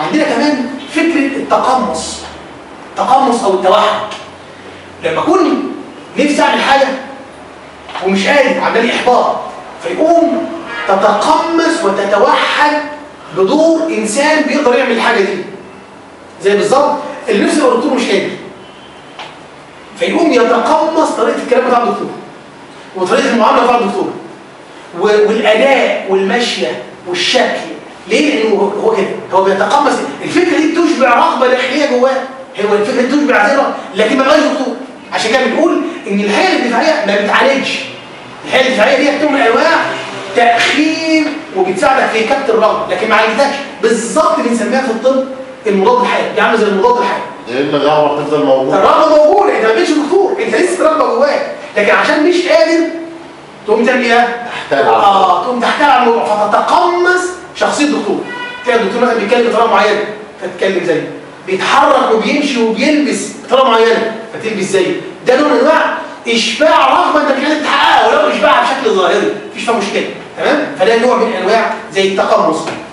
عندنا كمان فكره التقمص او التوحد. لما اكون نفسي اعمل حاجه ومش قادر، عمال احباط، فيقوم تتقمص وتتوحد بدور انسان بيقدر يعمل الحاجه دي. زي بالظبط اللي نفسه يبقى دكتور مش قادر، فيقوم يتقمص طريقه الكلام بتاع الدكتور وطريقه المعامله بتاع الدكتور والاداء والمشيه والشكل. ليه؟ لانه هو كده، هو بيتقمص. الفكره دي بتشبع رغبه داخليه جواه، هو الفكره دي بتشبع ذره، لكن ما بقاش دكتور. عشان كده بنقول ان الحاله الدفاعيه ما بتعالجش. الحاله الدفاعيه دي بتكون من انواع تاخير وبتساعدك في كبت الرغبه، لكن ما عالجتكش. بالظبط بنسميها في الطب المضاد الحيوي، دي عامله زي المضاد الحيوي. لان الرغبه بتفضل موجوده. الرغبه موجوده، انت ما بقتش دكتور، انت لسه رغبه جواك، لكن عشان مش قادر تقوم تعمل ايه؟ تقوم تحتال على الموضوع، فتتقمص شخصيه الدكتور. تلاقي الدكتور مثلا بيتكلم بطريقه معينه فتتكلم زيه، بيتحرك وبيمشي وبيلبس بطريقه معينه فتلبس زيه. ده نوع من انواع اشباع رغبه انت مش قادر تحققها، ولو اشباعها بشكل ظاهري مفيش فيها مشكله، تمام؟ فده نوع من انواع زي التقمص.